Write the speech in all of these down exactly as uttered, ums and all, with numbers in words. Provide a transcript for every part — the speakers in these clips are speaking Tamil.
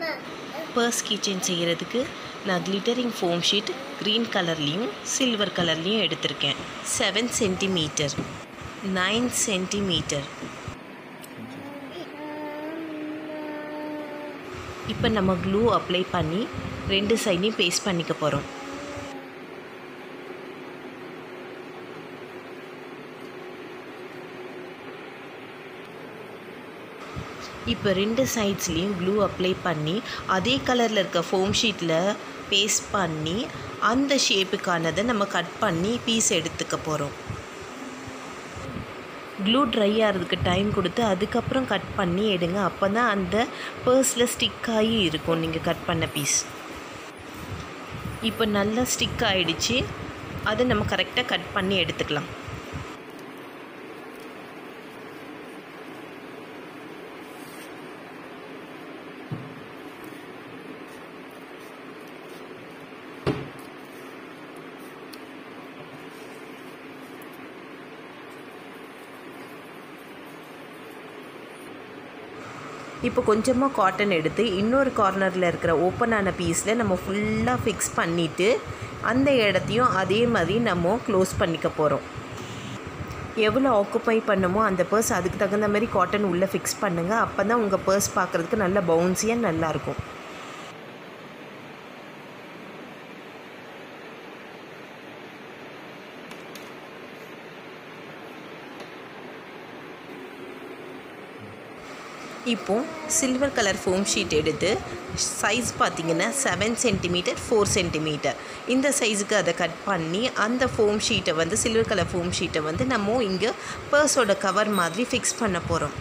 पर्स कीचेन செய்யிறதுக்கு நான் glittering foam sheet green கலர்லயும் silver கலர்லயும் எடுத்துர்க்கேன். seven centimeters nine centimeters. இப்போ நம்ம glue apply பண்ணி ரெண்டு சைடையும் பேஸ்ட் பண்ணிக்க போறோம். இப்போ ரெண்டு சைட்ஸ்லயும் glue apply பண்ணி அதே கலர்ல இருக்க foam sheetல பேஸ்ட் பண்ணி அந்த ஷேப்புக்கானதை நம்ம கட் பண்ணி பீஸ் எடுத்துக்க போறோம். glue dry ஆறதுக்கு டைம் கொடுத்து அதுக்கு அப்புறம் கட் பண்ணி எடுங்க. அப்பதான் அந்த பர்ஸ்ல ஸ்டிக் ஆகி இருக்கும் நீங்க கட் பண்ண பீஸ். இப்போ நல்லா ஸ்டிக் ஆயிடுச்சு. அதை நம்ம கரெக்ட்டா கட் பண்ணி எடுத்துக்கலாம். இப்போ கொஞ்சமா காட்டன் எடுத்து இன்னொரு கார்னர்ல இருக்கிற ஓபன் ஆன பீஸ்ல நம்ம ஃபுல்லா ஃபிக்ஸ் பண்ணிட்டு அந்த இடத்தையும் அதே மாதிரி நம்ம க்ளோஸ் பண்ணிக்க போறோம். எவ்வளவு ஆக்குபை பண்ணுமோ அந்த பர்ஸ் அதுக்கு தகுந்த மாதிரி காட்டன் உள்ள ஃபிக்ஸ் பண்ணுங்க. அப்பதான் உங்க பர்ஸ் பார்க்கிறதுக்கு நல்ல பவுன்சியா நல்லா இருக்கும். இப்போ silver color foam sheet எடுத்து சைஸ் பாத்தீங்கன்னா seven centimeters four centimeters இந்த சைஸ்க்கு அத கட் பண்ணி அந்த foam sheet வந்து silver color foam sheet வந்து நம்ம இங்க பர்ஸோட கவர் மாதிரி ஃபிக்ஸ் பண்ண போறோம்.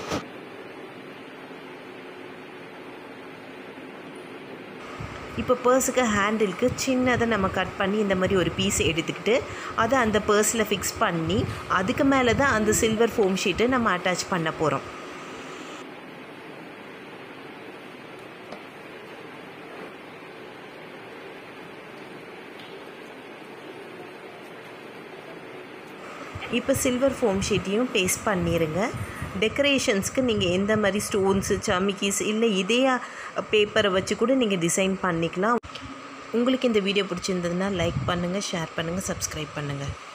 இப்போ பர்ஸ்க்கு ஹேண்டிலுக்கு சின்னதா நம்ம கட் பண்ணி இந்த மாதிரி ஒரு பீஸ் எடுத்துக்கிட்டு அத அந்த பர்ஸ்ல ஃபிக்ஸ் பண்ணி அதுக்கு மேல தான் அந்த silver foam sheet நம்ம அட்டாச் பண்ண போறோம். இப்போ silver foam sheetையும் பேஸ்ட் பண்ணிருங்க. டெக்கரேஷன்ஸ்க்கு நீங்க எந்த மாதிரி ஸ்டோன்ஸ், சமிக்கிஸ் இல்ல இதே பேப்பரை வச்சு கூட நீங்க டிசைன் பண்ணிக்கலாம். உங்களுக்கு இந்த வீடியோ பிடிச்சிருந்ததுன்னா லைக் பண்ணுங்க, ஷேர் பண்ணுங்க, Subscribe பண்ணுங்க.